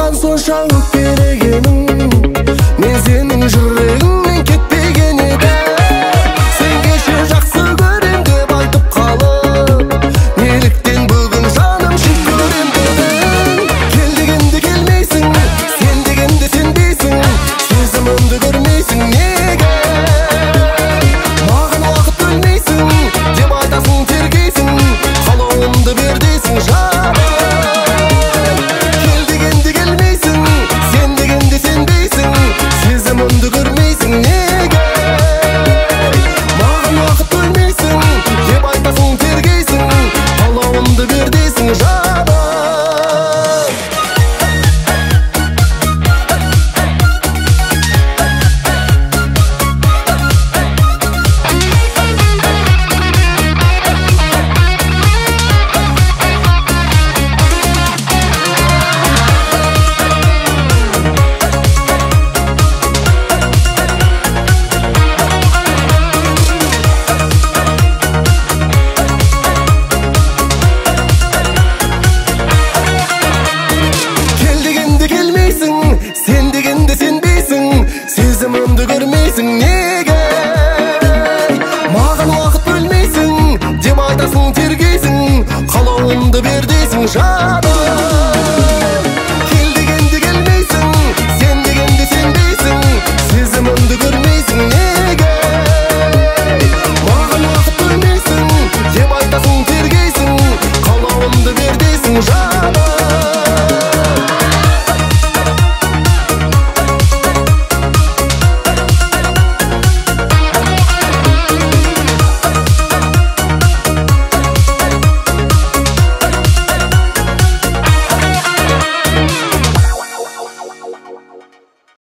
маған сонша өкпелегенің, мен сенің жүрегіңнен кетпеген едім. Сен кеше жақсы көрем деп айтып қалып, неліктен бүгін жаным жек көрем дедің. Кел дегенде келмейсің, сен дегенде сенбейсің, сезімімді көрмейсің неге? Маған уақыт бөлмейсің деп айтасың, тергейсің, қалауымды бер дейсің жаным. Кел дегенде келмейсің, сен дегенде сенбейсің, сезімімді көрмейсің неге? Маған уақыт бөлмейсің деп айтасың, тергейсің, қалауымды бер дейсің жаным. Сен дегенде сенбейсің, сезімімді көрмейсің неге? Маған уақыт бөлмейсің деп айтасың, тергейсің, қалауымды бер дейсің жаным. Кел дегенде келмейсің, сен дегенде сенбейсің, сезімімді көрмейсің неге? Маған уақыт бөлмейсің деп айтасың, тергейсің, қалауымды бер дейсің жаным.